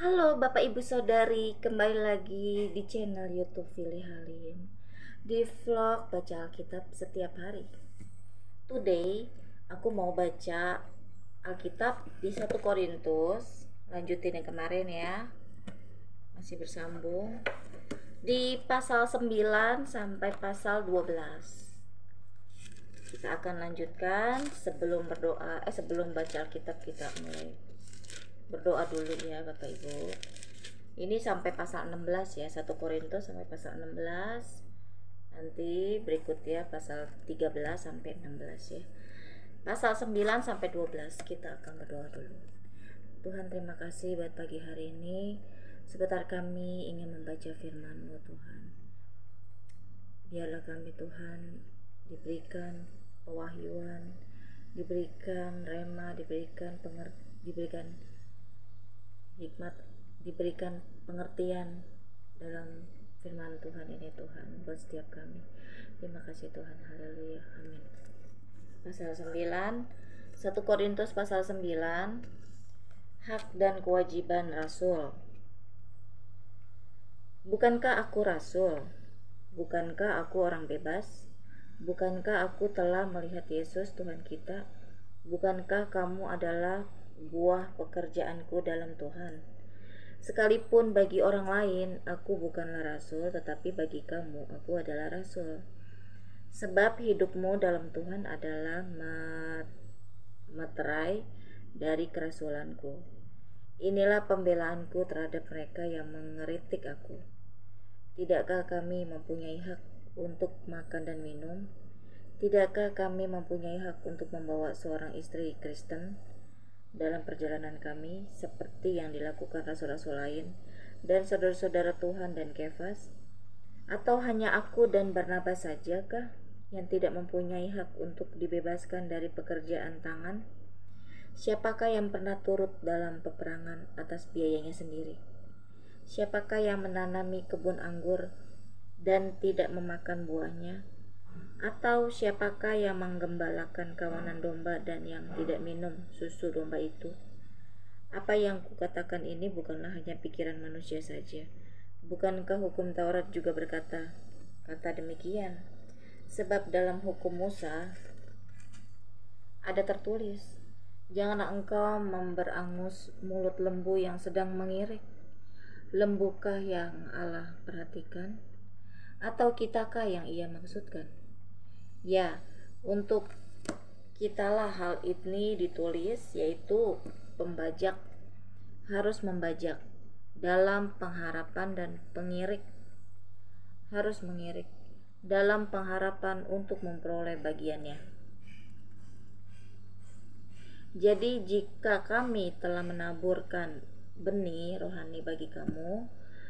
Halo Bapak Ibu Saudari, kembali lagi di channel YouTube Pilih Halim di vlog baca Alkitab setiap hari. Today aku mau baca Alkitab di 1 Korintus, lanjutin yang kemarin ya. Masih bersambung di pasal 9 sampai pasal 12. Kita akan lanjutkan sebelum baca Alkitab kita mulai berdoa dulu ya Bapak Ibu. Ini sampai pasal 16 ya, 1 Korintus sampai pasal 16. Nanti berikutnya pasal 13 sampai 16 ya. Pasal 9 sampai 12 kita akan berdoa dulu. Tuhan, terima kasih buat pagi hari ini. Sebentar kami ingin membaca firman-Mu Tuhan. Biarlah kami Tuhan diberikan pewahyuan, diberikan rema, diberikan hikmat, diberikan pengertian dalam firman Tuhan ini Tuhan buat setiap kami. Terima kasih Tuhan. Haleluya. Amin. Pasal 9, 1 Korintus pasal 9, hak dan kewajiban rasul. Bukankah aku rasul? Bukankah aku orang bebas? Bukankah aku telah melihat Yesus Tuhan kita? Bukankah kamu adalah buah pekerjaanku dalam Tuhan? Sekalipun bagi orang lain aku bukanlah rasul, tetapi bagi kamu aku adalah rasul. Sebab hidupmu dalam Tuhan adalah materai dari kerasulanku. Inilah pembelaanku terhadap mereka yang mengeritik aku. Tidakkah kami mempunyai hak untuk makan dan minum? Tidakkah kami mempunyai hak untuk membawa seorang istri Kristen dalam perjalanan kami, seperti yang dilakukan rasul-rasul lain dan saudara-saudara Tuhan dan Kefas? Atau hanya aku dan Barnabas sajakah yang tidak mempunyai hak untuk dibebaskan dari pekerjaan tangan? Siapakah yang pernah turut dalam peperangan atas biayanya sendiri? Siapakah yang menanami kebun anggur dan tidak memakan buahnya? Atau siapakah yang menggembalakan kawanan domba dan yang tidak minum susu domba itu? Apa yang kukatakan ini bukanlah hanya pikiran manusia saja. Bukankah hukum Taurat juga berkata demikian? Sebab dalam hukum Musa ada tertulis, janganlah engkau memberangus mulut lembu yang sedang mengirik. Lembukah yang Allah perhatikan? Atau kitakah yang Ia maksudkan? Ya, untuk kitalah hal ini ditulis, yaitu pembajak harus membajak dalam pengharapan dan pengirik harus mengirik dalam pengharapan untuk memperoleh bagiannya. Jadi jika kami telah menaburkan benih rohani bagi kamu,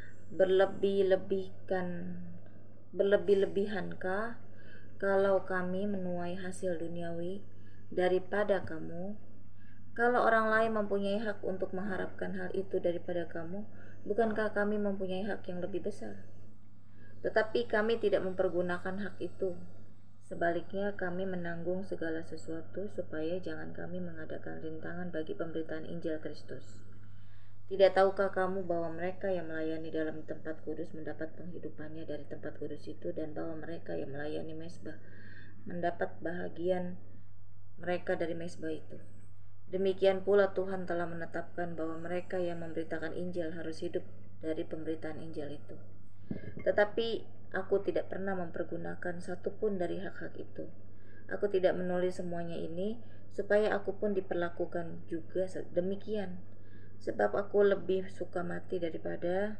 berlebih-lebihankah kalau kami menuai hasil duniawi daripada kamu? Kalau orang lain mempunyai hak untuk mengharapkan hal itu daripada kamu, bukankah kami mempunyai hak yang lebih besar? Tetapi kami tidak mempergunakan hak itu. Sebaliknya kami menanggung segala sesuatu supaya jangan kami mengadakan rintangan bagi pemberitaan Injil Kristus. Tidak tahukah kamu bahwa mereka yang melayani dalam tempat kudus mendapat penghidupannya dari tempat kudus itu, dan bahwa mereka yang melayani mezbah mendapat bahagian mereka dari mezbah itu? Demikian pula Tuhan telah menetapkan bahwa mereka yang memberitakan Injil harus hidup dari pemberitaan Injil itu. Tetapi aku tidak pernah mempergunakan satupun dari hak-hak itu. Aku tidak menulis semuanya ini supaya aku pun diperlakukan juga demikian. Sebab aku lebih suka mati daripada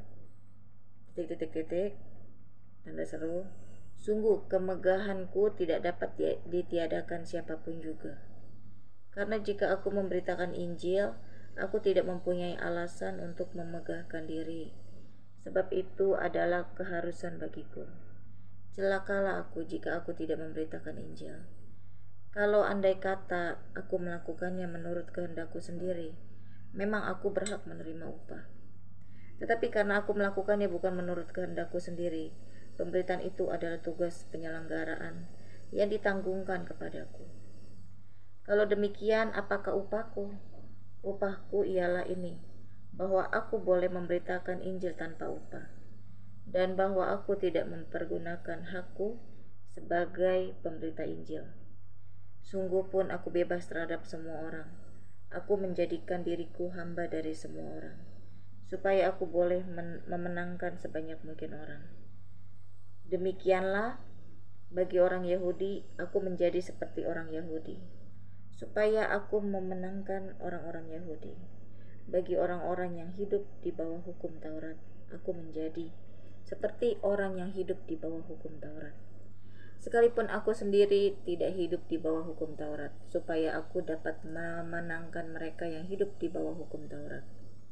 tanda seru. Sungguh kemegahanku tidak dapat ditiadakan siapapun juga. Karena jika aku memberitakan Injil, aku tidak mempunyai alasan untuk memegahkan diri. Sebab itu adalah keharusan bagiku. Celakalah aku jika aku tidak memberitakan Injil. Kalau andai kata aku melakukannya menurut kehendakku sendiri, memang aku berhak menerima upah. Tetapi karena aku melakukannya bukan menurut kehendakku sendiri, pemberitaan itu adalah tugas penyelenggaraan yang ditanggungkan kepadaku. Kalau demikian, apakah upahku? Upahku ialah ini, bahwa aku boleh memberitakan Injil tanpa upah, dan bahwa aku tidak mempergunakan hakku sebagai pemberita Injil. Sungguh pun aku bebas terhadap semua orang. Aku menjadikan diriku hamba dari semua orang, supaya aku boleh memenangkan sebanyak mungkin orang. Demikianlah bagi orang Yahudi, aku menjadi seperti orang Yahudi, supaya aku memenangkan orang-orang Yahudi. Bagi orang-orang yang hidup di bawah hukum Taurat, aku menjadi seperti orang yang hidup di bawah hukum Taurat. Sekalipun aku sendiri tidak hidup di bawah hukum Taurat, supaya aku dapat memenangkan mereka yang hidup di bawah hukum Taurat.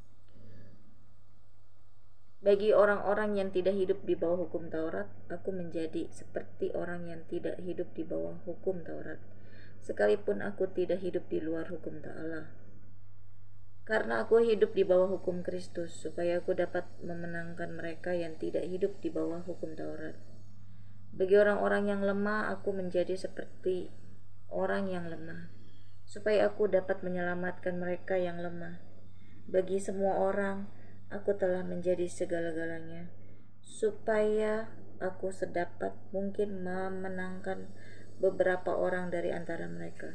Bagi orang-orang yang tidak hidup di bawah hukum Taurat, aku menjadi seperti orang yang tidak hidup di bawah hukum Taurat, sekalipun aku tidak hidup di luar hukum Allah. Karena aku hidup di bawah hukum Kristus, supaya aku dapat memenangkan mereka yang tidak hidup di bawah hukum Taurat. Bagi orang-orang yang lemah, aku menjadi seperti orang yang lemah, supaya aku dapat menyelamatkan mereka yang lemah. Bagi semua orang, aku telah menjadi segala-galanya, supaya aku sedapat mungkin memenangkan beberapa orang dari antara mereka.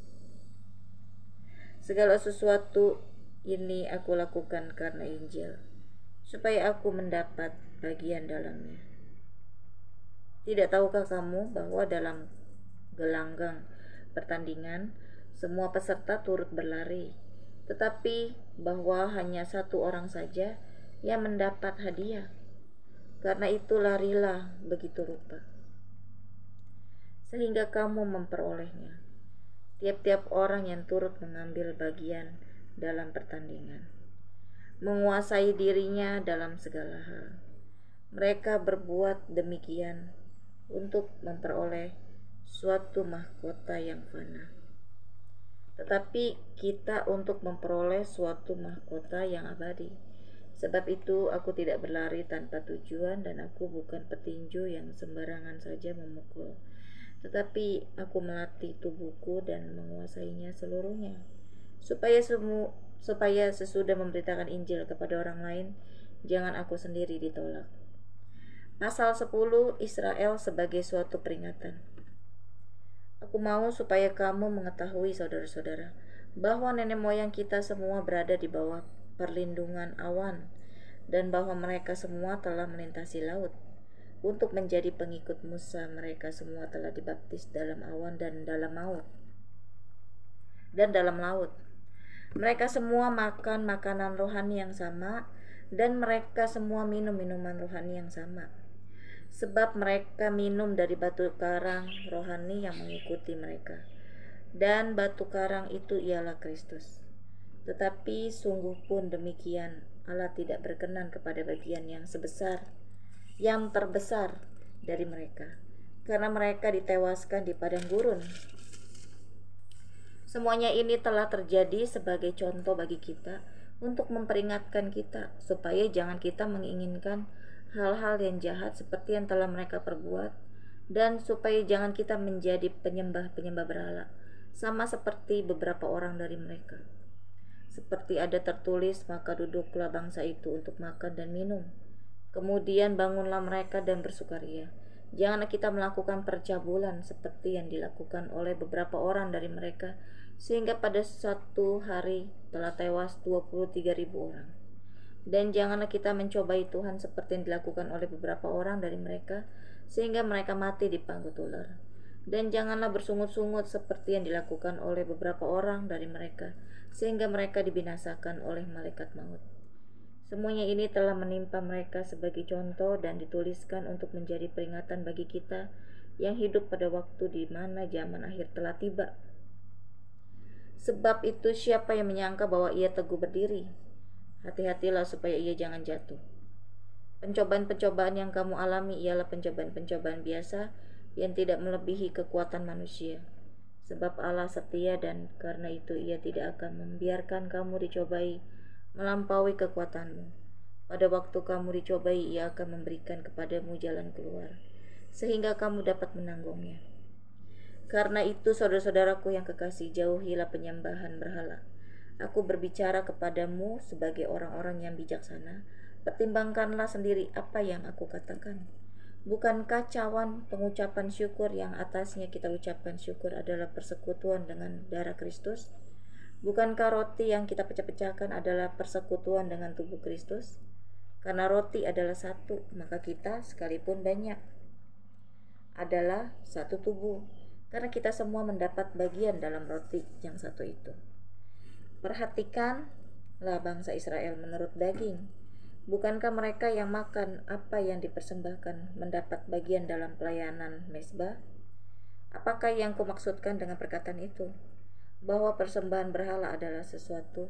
Segala sesuatu ini aku lakukan karena Injil, supaya aku mendapat bagian dalamnya. Tidak tahukah kamu bahwa dalam gelanggang pertandingan semua peserta turut berlari, tetapi bahwa hanya satu orang saja yang mendapat hadiah? Karena itu larilah begitu rupa, sehingga kamu memperolehnya. Tiap-tiap orang yang turut mengambil bagian dalam pertandingan menguasai dirinya dalam segala hal. Mereka berbuat demikian untuk memperoleh suatu mahkota yang fana, tetapi kita untuk memperoleh suatu mahkota yang abadi. Sebab itu aku tidak berlari tanpa tujuan, dan aku bukan petinju yang sembarangan saja memukul, tetapi aku melatih tubuhku dan menguasainya seluruhnya, supaya sesudah memberitakan Injil kepada orang lain, jangan aku sendiri ditolak. Pasal 10, Israel sebagai suatu peringatan. Aku mau supaya kamu mengetahui, saudara-saudara, bahwa nenek moyang kita semua berada di bawah perlindungan awan, dan bahwa mereka semua telah melintasi laut untuk menjadi pengikut Musa. Mereka semua telah dibaptis dalam awan dan dalam laut. Mereka semua makan makanan rohani yang sama, dan mereka semua minum minuman rohani yang sama, sebab mereka minum dari batu karang rohani yang mengikuti mereka, dan batu karang itu ialah Kristus. Tetapi sungguh pun demikian, Allah tidak berkenan kepada bagian yang terbesar dari mereka, karena mereka ditewaskan di padang gurun. Semuanya ini telah terjadi sebagai contoh bagi kita, untuk memperingatkan kita supaya jangan kita menginginkan hal-hal yang jahat seperti yang telah mereka perbuat, dan supaya jangan kita menjadi penyembah-penyembah berhala, sama seperti beberapa orang dari mereka. Seperti ada tertulis, maka duduklah bangsa itu untuk makan dan minum. Kemudian bangunlah mereka dan bersukaria. Janganlah kita melakukan percabulan seperti yang dilakukan oleh beberapa orang dari mereka, sehingga pada satu hari telah tewas 23.000 orang. Dan janganlah kita mencobai Tuhan seperti yang dilakukan oleh beberapa orang dari mereka, sehingga mereka mati dipanggut ular. Dan janganlah bersungut-sungut seperti yang dilakukan oleh beberapa orang dari mereka, sehingga mereka dibinasakan oleh malaikat maut. Semuanya ini telah menimpa mereka sebagai contoh dan dituliskan untuk menjadi peringatan bagi kita yang hidup pada waktu di mana zaman akhir telah tiba. Sebab itu siapa yang menyangka bahwa ia teguh berdiri, hati-hatilah supaya ia jangan jatuh. Pencobaan-pencobaan yang kamu alami ialah pencobaan-pencobaan biasa yang tidak melebihi kekuatan manusia. Sebab Allah setia, dan karena itu ia tidak akan membiarkan kamu dicobai melampaui kekuatanmu. Pada waktu kamu dicobai, ia akan memberikan kepadamu jalan keluar, sehingga kamu dapat menanggungnya. Karena itu, saudara-saudaraku yang kekasih, jauhilah penyembahan berhala. Aku berbicara kepadamu sebagai orang-orang yang bijaksana. Pertimbangkanlah sendiri apa yang aku katakan. Bukankah cawan pengucapan syukur yang atasnya kita ucapkan syukur adalah persekutuan dengan darah Kristus? Bukankah roti yang kita pecah-pecahkan adalah persekutuan dengan tubuh Kristus? Karena roti adalah satu, maka kita sekalipun banyak adalah satu tubuh, karena kita semua mendapat bagian dalam roti yang satu itu. Perhatikanlah bangsa Israel menurut daging. Bukankah mereka yang makan apa yang dipersembahkan mendapat bagian dalam pelayanan mezbah? Apakah yang kumaksudkan dengan perkataan itu? Bahwa persembahan berhala adalah sesuatu,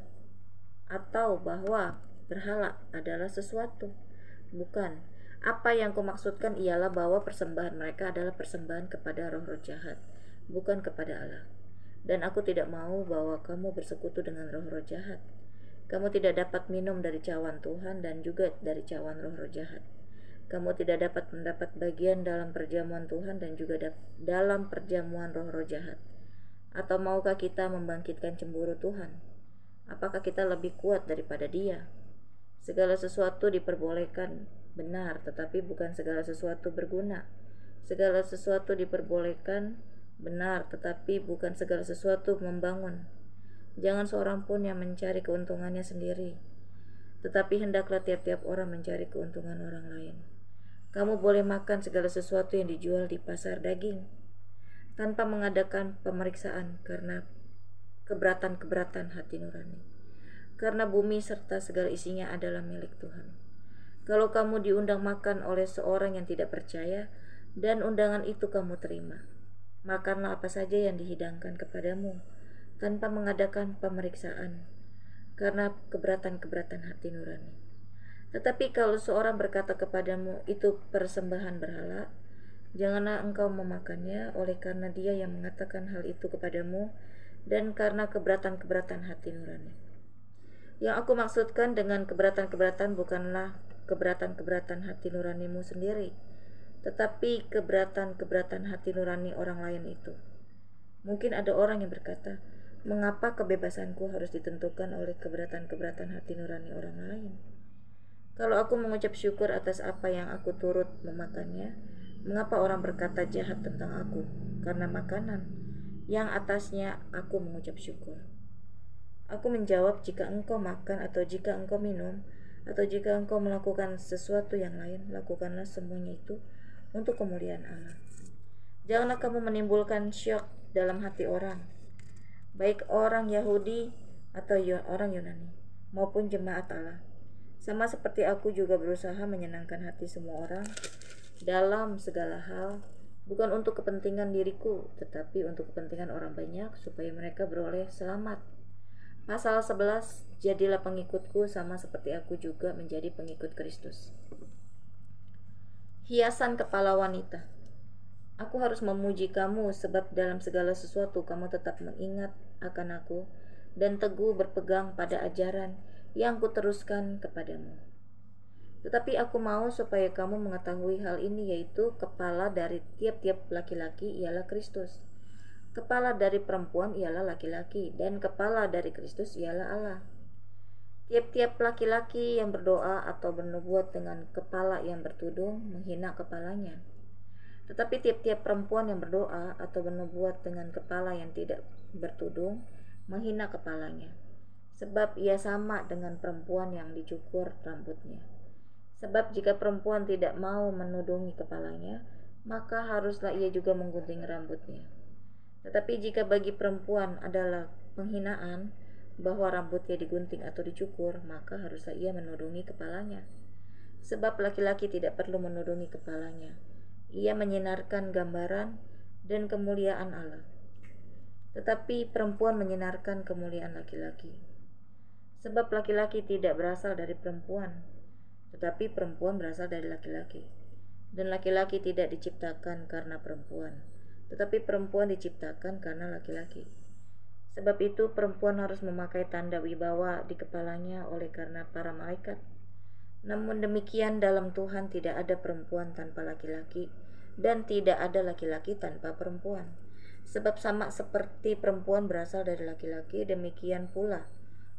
atau bahwa berhala adalah sesuatu? Bukan. Apa yang kumaksudkan ialah bahwa persembahan mereka adalah persembahan kepada roh-roh jahat, bukan kepada Allah. Dan aku tidak mau bahwa kamu bersekutu dengan roh-roh jahat. Kamu tidak dapat minum dari cawan Tuhan dan juga dari cawan roh-roh jahat. Kamu tidak dapat mendapat bagian dalam perjamuan Tuhan dan juga dalam perjamuan roh-roh jahat. Atau maukah kita membangkitkan cemburu Tuhan? Apakah kita lebih kuat daripada Dia? Segala sesuatu diperbolehkan, benar, tetapi bukan segala sesuatu berguna. Segala sesuatu diperbolehkan, benar, tetapi bukan segala sesuatu membangun. Jangan seorang pun yang mencari keuntungannya sendiri, tetapi hendaklah tiap-tiap orang mencari keuntungan orang lain. Kamu boleh makan segala sesuatu yang dijual di pasar daging, tanpa mengadakan pemeriksaan karena keberatan-keberatan hati nurani. Karena bumi serta segala isinya adalah milik Tuhan. Kalau kamu diundang makan oleh seorang yang tidak percaya, dan undangan itu kamu terima, makanlah apa saja yang dihidangkan kepadamu, tanpa mengadakan pemeriksaan, karena keberatan-keberatan hati nurani. Tetapi kalau seorang berkata kepadamu, itu persembahan berhala, janganlah engkau memakannya, oleh karena dia yang mengatakan hal itu kepadamu, dan karena keberatan-keberatan hati nurani. Yang aku maksudkan dengan keberatan-keberatan bukanlah keberatan-keberatan hati nuranimu sendiri, tetapi keberatan-keberatan hati nurani orang lain itu. Mungkin ada orang yang berkata, mengapa kebebasanku harus ditentukan oleh keberatan-keberatan hati nurani orang lain? Kalau aku mengucap syukur atas apa yang aku turut memakannya, mengapa orang berkata jahat tentang aku karena makanan yang atasnya aku mengucap syukur? Aku menjawab, jika engkau makan atau jika engkau minum atau jika engkau melakukan sesuatu yang lain, lakukanlah semuanya itu untuk kemuliaan Allah. Janganlah kamu menimbulkan syok dalam hati orang, baik orang Yahudi atau orang Yunani, maupun jemaat Allah. Sama seperti aku juga berusaha menyenangkan hati semua orang dalam segala hal, bukan untuk kepentingan diriku, tetapi untuk kepentingan orang banyak, supaya mereka beroleh selamat. Pasal 11, jadilah pengikutku sama seperti aku juga menjadi pengikut Kristus. Hiasan kepala wanita. Aku harus memuji kamu sebab dalam segala sesuatu kamu tetap mengingat akan aku dan teguh berpegang pada ajaran yang kuteruskan kepadamu. Tetapi aku mau supaya kamu mengetahui hal ini, yaitu kepala dari tiap-tiap laki-laki ialah Kristus. Kepala dari perempuan ialah laki-laki, dan kepala dari Kristus ialah Allah. Tiap-tiap laki-laki yang berdoa atau bernubuat dengan kepala yang bertudung menghina kepalanya. Tetapi tiap-tiap perempuan yang berdoa atau bernubuat dengan kepala yang tidak bertudung menghina kepalanya, sebab ia sama dengan perempuan yang dicukur rambutnya. Sebab jika perempuan tidak mau menudungi kepalanya, maka haruslah ia juga menggunting rambutnya. Tetapi jika bagi perempuan adalah penghinaan bahwa rambutnya digunting atau dicukur, maka haruslah ia menudungi kepalanya. Sebab laki-laki tidak perlu menudungi kepalanya. Ia menyinarkan gambaran dan kemuliaan Allah. Tetapi perempuan menyinarkan kemuliaan laki-laki. Sebab laki-laki tidak berasal dari perempuan, tetapi perempuan berasal dari laki-laki. Dan laki-laki tidak diciptakan karena perempuan, tetapi perempuan diciptakan karena laki-laki. Sebab itu perempuan harus memakai tanda wibawa di kepalanya oleh karena para malaikat. Namun demikian dalam Tuhan tidak ada perempuan tanpa laki-laki, dan tidak ada laki-laki tanpa perempuan. Sebab sama seperti perempuan berasal dari laki-laki, demikian pula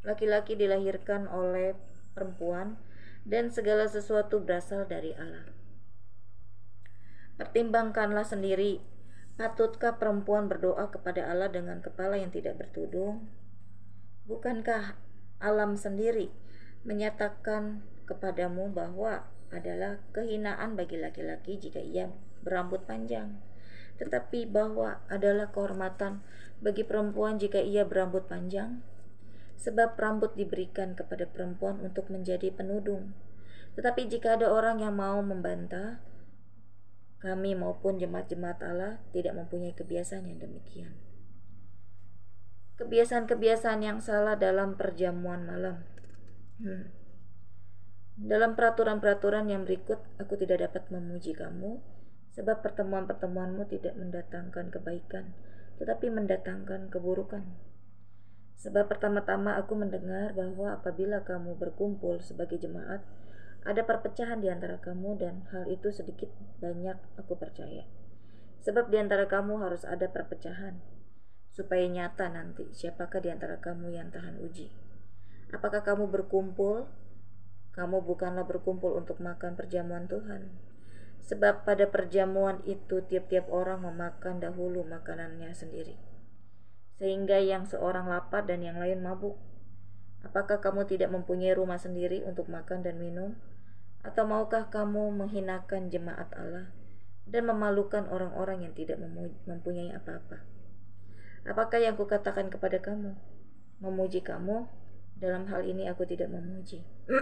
Laki-laki dilahirkan oleh perempuan dan segala sesuatu berasal dari Allah. Pertimbangkanlah sendiri, patutkah perempuan berdoa kepada Allah dengan kepala yang tidak bertudung? Bukankah alam sendiri menyatakan kepadamu bahwa adalah kehinaan bagi laki-laki jika ia berambut panjang, tetapi bahwa adalah kehormatan bagi perempuan jika ia berambut panjang? Sebab rambut diberikan kepada perempuan untuk menjadi penudung. Tetapi jika ada orang yang mau membantah, kami maupun jemaat-jemaat Allah tidak mempunyai kebiasaan yang demikian. Kebiasaan-kebiasaan yang salah dalam perjamuan malam. Dalam peraturan-peraturan yang berikut, aku tidak dapat memuji kamu, sebab pertemuan-pertemuanmu tidak mendatangkan kebaikan, tetapi mendatangkan keburukan. Sebab pertama-tama aku mendengar bahwa apabila kamu berkumpul sebagai jemaat, ada perpecahan di antara kamu, dan hal itu sedikit banyak aku percaya. Sebab di antara kamu harus ada perpecahan, supaya nyata nanti siapakah di antara kamu yang tahan uji. Apakah kamu berkumpul? Kamu bukanlah berkumpul untuk makan perjamuan Tuhan. Sebab pada perjamuan itu tiap-tiap orang memakan dahulu makanannya sendiri, sehingga yang seorang lapar dan yang lain mabuk. Apakah kamu tidak mempunyai rumah sendiri untuk makan dan minum? Atau maukah kamu menghinakan jemaat Allah dan memalukan orang-orang yang tidak mempunyai apa-apa? Apakah yang kukatakan kepada kamu? Memuji kamu? Dalam hal ini aku tidak memuji.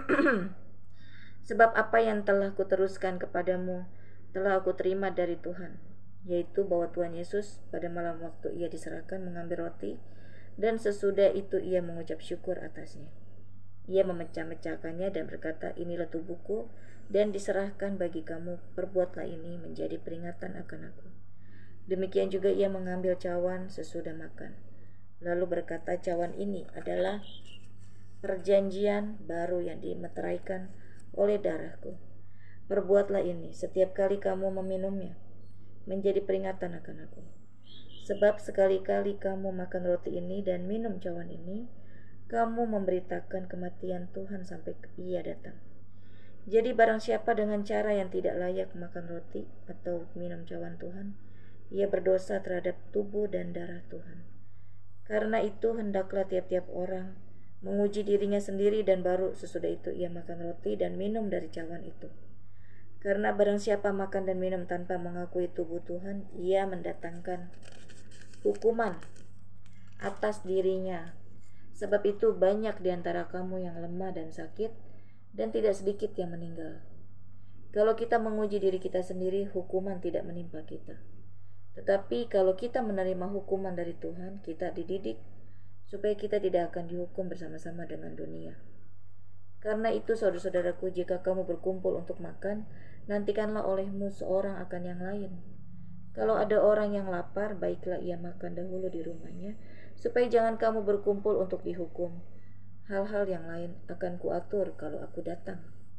Sebab apa yang telah kuteruskan kepadamu telah aku terima dari Tuhan, yaitu bahwa Tuhan Yesus pada malam waktu ia diserahkan mengambil roti, dan sesudah itu ia mengucap syukur atasnya. Ia memecah-mecahkannya dan berkata, inilah tubuhku dan diserahkan bagi kamu, perbuatlah ini menjadi peringatan akan aku. Demikian juga ia mengambil cawan sesudah makan, lalu berkata, cawan ini adalah perjanjian baru yang dimeteraikan oleh darahku. Perbuatlah ini setiap kali kamu meminumnya, menjadi peringatan akan aku. Sebab sekali-kali kamu makan roti ini dan minum cawan ini, kamu memberitakan kematian Tuhan sampai ia datang. Jadi barang siapa dengan cara yang tidak layak makan roti atau minum cawan Tuhan, ia berdosa terhadap tubuh dan darah Tuhan. Karena itu hendaklah tiap-tiap orang menguji dirinya sendiri, dan baru sesudah itu ia makan roti dan minum dari cawan itu. Karena barang siapa makan dan minum tanpa mengakui tubuh Tuhan, ia mendatangkan hukuman atas dirinya. Sebab itu banyak di antara kamu yang lemah dan sakit, dan tidak sedikit yang meninggal. Kalau kita menguji diri kita sendiri, hukuman tidak menimpa kita. Tetapi kalau kita menerima hukuman dari Tuhan, kita dididik supaya kita tidak akan dihukum bersama-sama dengan dunia. Karena itu saudara-saudaraku, jika kamu berkumpul untuk makan, nantikanlah olehmu seorang akan yang lain. Kalau ada orang yang lapar, baiklah ia makan dahulu di rumahnya, supaya jangan kamu berkumpul untuk dihukum. Hal-hal yang lain akan kuatur kalau aku datang.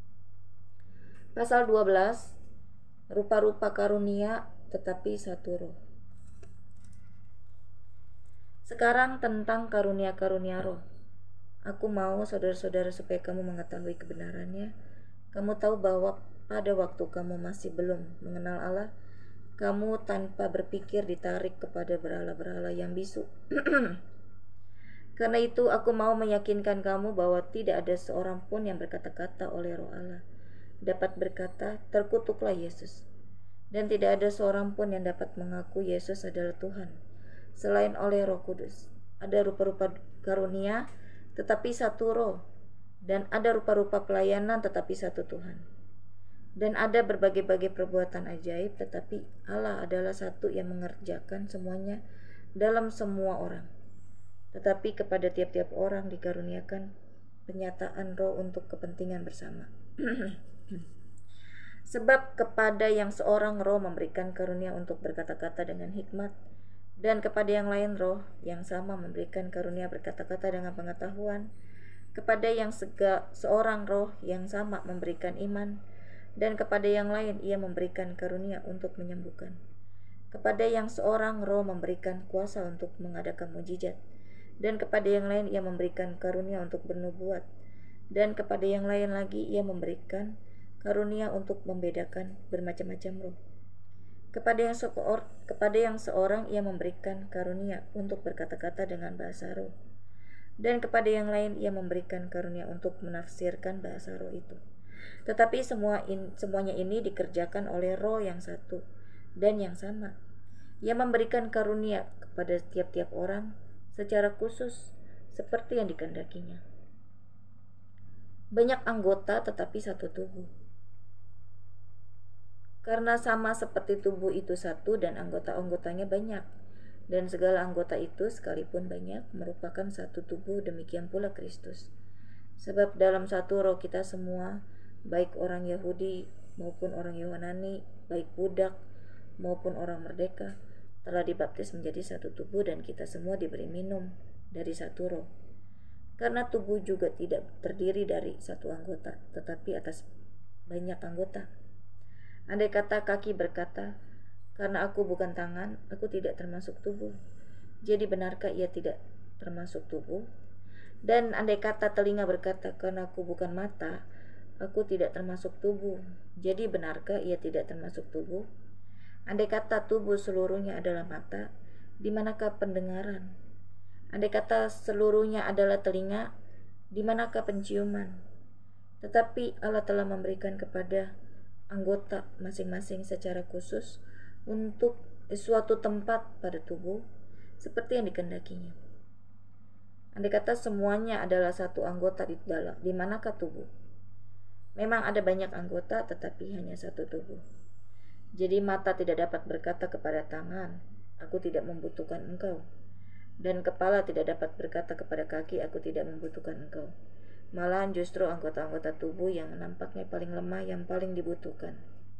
Pasal 12, rupa-rupa karunia tetapi satu roh. Sekarang tentang karunia-karunia roh. Aku mau saudara-saudara supaya kamu mengetahui kebenarannya. Kamu tahu bahwa pada waktu kamu masih belum mengenal Allah, kamu tanpa berpikir ditarik kepada berhala-berhala yang bisu. Karena itu aku mau meyakinkan kamu bahwa tidak ada seorang pun yang berkata-kata oleh roh Allah dapat berkata, terkutuklah Yesus. Dan tidak ada seorang pun yang dapat mengaku Yesus adalah Tuhan selain oleh Roh Kudus. Ada rupa-rupa karunia tetapi satu roh, dan ada rupa-rupa pelayanan tetapi satu Tuhan. Dan ada berbagai-bagai perbuatan ajaib, tetapi Allah adalah satu yang mengerjakan semuanya dalam semua orang. Tetapi kepada tiap-tiap orang dikaruniakan penyataan roh untuk kepentingan bersama. Sebab kepada yang seorang roh memberikan karunia untuk berkata-kata dengan hikmat, dan kepada yang lain roh yang sama memberikan karunia berkata-kata dengan pengetahuan. Kepada yang seorang roh yang sama memberikan iman, dan kepada yang lain ia memberikan karunia untuk menyembuhkan. Kepada yang seorang roh memberikan kuasa untuk mengadakan mujizat, dan kepada yang lain Ia memberikan karunia untuk bernubuat, dan kepada yang lain lagi Ia memberikan karunia untuk membedakan bermacam-macam roh. Kepada yang seorang Ia memberikan karunia untuk berkata-kata dengan bahasa roh, dan kepada yang lain Ia memberikan karunia untuk menafsirkan bahasa roh itu. Tetapi semuanya ini dikerjakan oleh Roh yang satu dan yang sama. Ia memberikan karunia kepada tiap-tiap orang secara khusus seperti yang dikehendakinya. Banyak anggota tetapi satu tubuh. Karena sama seperti tubuh itu satu dan anggota-anggotanya banyak, dan segala anggota itu sekalipun banyak merupakan satu tubuh, demikian pula Kristus. Sebab dalam satu roh kita semua, baik orang Yahudi maupun orang Yunani, baik budak maupun orang merdeka, telah dibaptis menjadi satu tubuh, dan kita semua diberi minum dari satu roh. Karena tubuh juga tidak terdiri dari satu anggota, tetapi atas banyak anggota. Andai kata kaki berkata, "Karena aku bukan tangan, aku tidak termasuk tubuh," jadi benarkah ia tidak termasuk tubuh? Dan andai kata telinga berkata, "Karena aku bukan mata, aku tidak termasuk tubuh," jadi benarkah ia tidak termasuk tubuh? Andai kata tubuh seluruhnya adalah mata, di manakah pendengaran? Andai kata seluruhnya adalah telinga, di manakah penciuman? Tetapi Allah telah memberikan kepada anggota masing-masing secara khusus untuk suatu tempat pada tubuh, seperti yang dikehendakinya. Andai kata semuanya adalah satu anggota di manakah tubuh? Memang ada banyak anggota, tetapi hanya satu tubuh. Jadi mata tidak dapat berkata kepada tangan, "Aku tidak membutuhkan engkau," dan kepala tidak dapat berkata kepada kaki, "Aku tidak membutuhkan engkau." Malahan justru anggota-anggota tubuh yang nampaknya paling lemah yang paling dibutuhkan.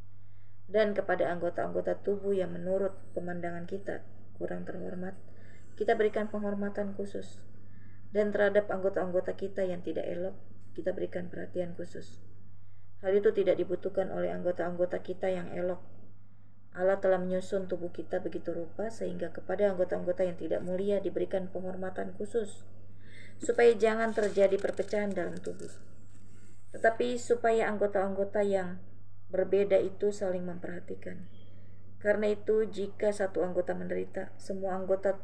Dan kepada anggota-anggota tubuh yang menurut pemandangan kita kurang terhormat, kita berikan penghormatan khusus. Dan terhadap anggota-anggota kita yang tidak elok, kita berikan perhatian khusus. Hal itu tidak dibutuhkan oleh anggota-anggota kita yang elok. Allah telah menyusun tubuh kita begitu rupa sehingga kepada anggota-anggota yang tidak mulia diberikan penghormatan khusus, supaya jangan terjadi perpecahan dalam tubuh, tetapi supaya anggota-anggota yang berbeda itu saling memperhatikan. Karena itu, jika satu anggota menderita, semua anggota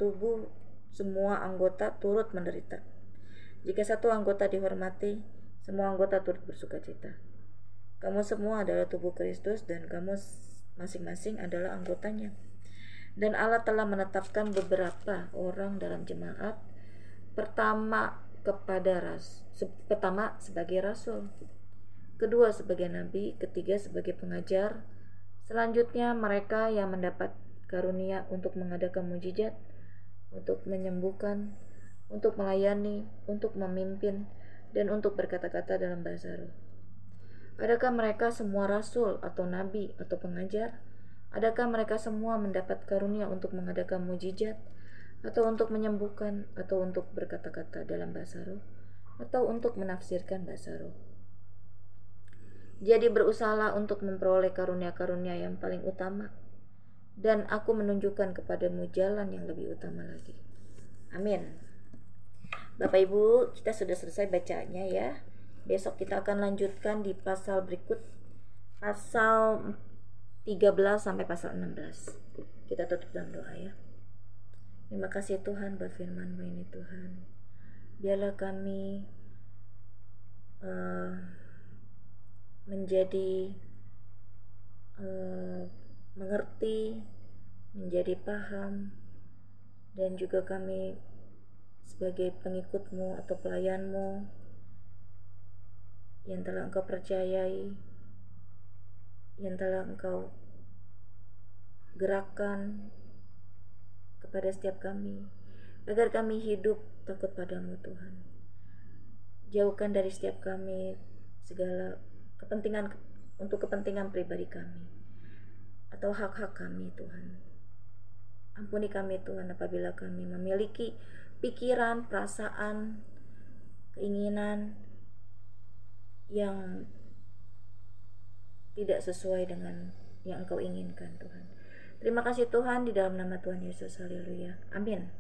turut menderita. Jika satu anggota dihormati, semua anggota turut bersukacita. Kamu semua adalah tubuh Kristus, dan kamu masing-masing adalah anggotanya. Dan Allah telah menetapkan beberapa orang dalam jemaat, pertama sebagai rasul, kedua sebagai nabi, ketiga sebagai pengajar, selanjutnya mereka yang mendapat karunia untuk mengadakan mujizat, untuk menyembuhkan, untuk melayani, untuk memimpin, dan untuk berkata-kata dalam bahasa roh. Adakah mereka semua rasul atau nabi atau pengajar? Adakah mereka semua mendapat karunia untuk mengadakan mujizat, atau untuk menyembuhkan, atau untuk berkata-kata dalam bahasa roh, atau untuk menafsirkan bahasa roh? Jadi berusahalah untuk memperoleh karunia-karunia yang paling utama, dan aku menunjukkan kepadamu jalan yang lebih utama lagi. Amin. Bapak Ibu, kita sudah selesai bacanya ya. Besok kita akan lanjutkan di pasal berikut, pasal 13 sampai pasal 16. Kita tutup dalam doa ya. Terima kasih Tuhan buat firman-Mu ini Tuhan. Biarlah kami menjadi mengerti, menjadi paham, dan juga kami sebagai pengikut-Mu atau pelayan-Mu yang telah Engkau percayai, yang telah Engkau gerakkan kepada setiap kami, agar kami hidup takut padamu Tuhan. Jauhkan dari setiap kami segala kepentingan untuk kepentingan pribadi kami atau hak-hak kami Tuhan. Ampuni kami Tuhan apabila kami memiliki pikiran, perasaan, keinginan yang tidak sesuai dengan yang Engkau inginkan Tuhan. Terima kasih Tuhan, di dalam nama Tuhan Yesus, haleluya, amin.